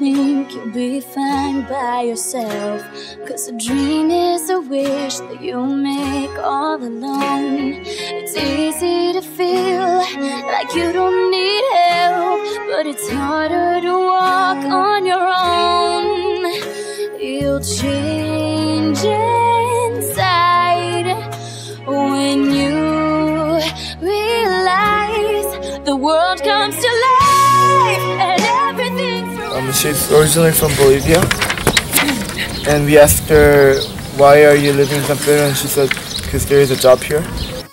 think you'll be fine by yourself, 'cause a dream is a wish that you make all alone. It's easy to feel like you don't need help, but it's harder to walk on your own. You'll change inside when you realize the world comes to life and everything. She's originally from Bolivia, and we asked her, why are you living in San Pedro? And she said, because there is a job here.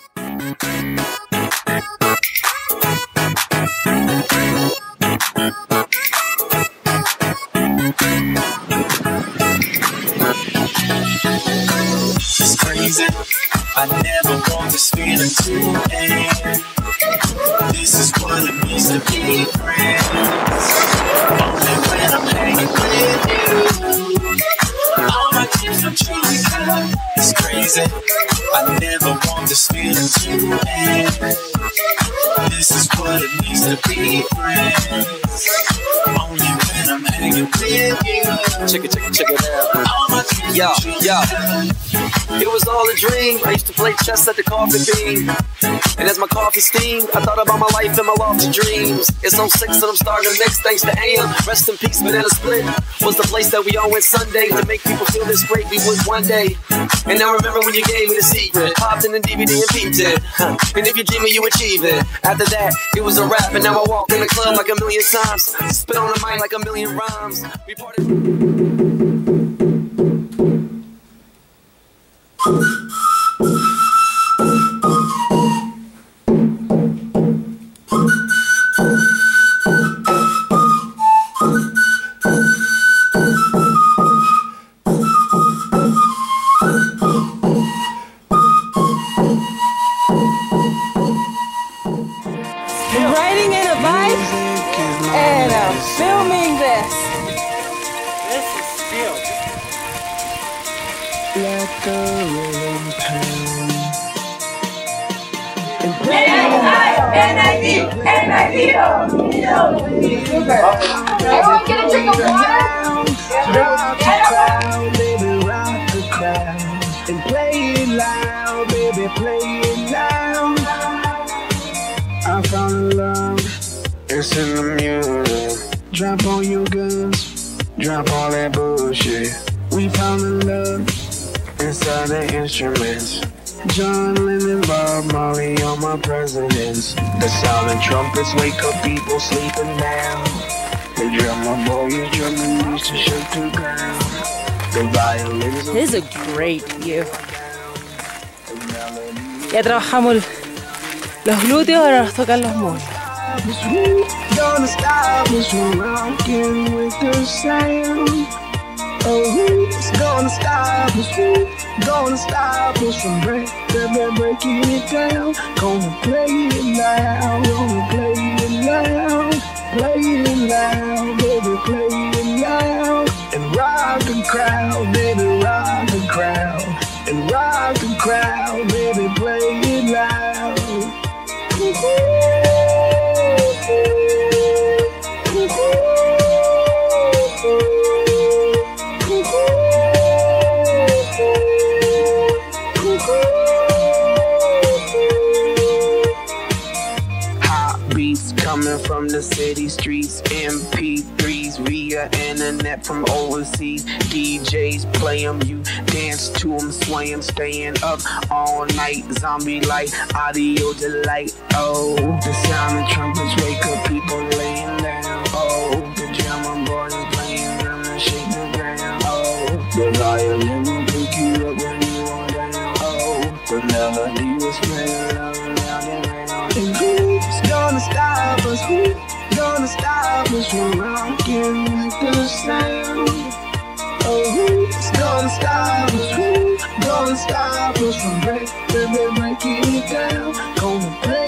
It's crazy, I never want this feeling to end. This is what it means to be friends. Only when I'm hanging with you, all my dreams are truly cut. It's crazy, I never want this feeling to end. This is what it means to be friends. Only when I'm hanging with you. Check it out. Yeah. It was all a dream. I used to play chess at the coffee bean, and as my coffee steamed, I thought about my life and my lofty dreams. It's 06 and I'm starting to mix, thanks to AM. Rest in peace, Banana Split was the place that we all went Sunday to make people feel this great we would one day. And now remember when you gave me the secret, popped in the DVD and peeped it. And if you dream it, you achieve it. After that, it was a rap, and now I walk in the club like a million times, spit on the mic like a million rhymes. We parted. Writing in a vibe and filming this. This is still. Let the rhythm pound. Everyone get a drink of water? Rock the crowd, baby, rock the crowd. And play it loud, baby, play it loud. I found love, it's in the music. Drop all your guns, drop all that bullshit. We found love inside the instruments. John Lennon, Bob Marley, all my presidents. The silent trumpets wake up people sleeping down. The drummer boy is drumming, used to shake the ground. The violins. This is a great view. Ya trabajamos los glúteos, ahora nos tocan los muslos. Gonna stop us from rocking with the sound. Oh, who's gonna stop us? Who's gonna stop us from breaking it down? Gonna play it loud, gonna play it loud, play it loud, baby, play it loud, and rock the crowd, baby, rock the crowd, and rock the crowd, baby, play it loud. Coming from the city streets, MP3s via internet from overseas. DJs play them, you dance to them, swaying, staying up all night. Zombie light, audio delight. Oh, the sound of trumpets wake up people laying down. Oh, the drummer boy is playing drum and shake the ground. Oh, the violin will pick you up when you are down. Oh, the melody was playing loud and round and round. And who's gonna stop us? Who's gonna stop us from rocking with the sound? Oh, who's gonna stop us? Who's gonna stop us from breaking it down? Gonna play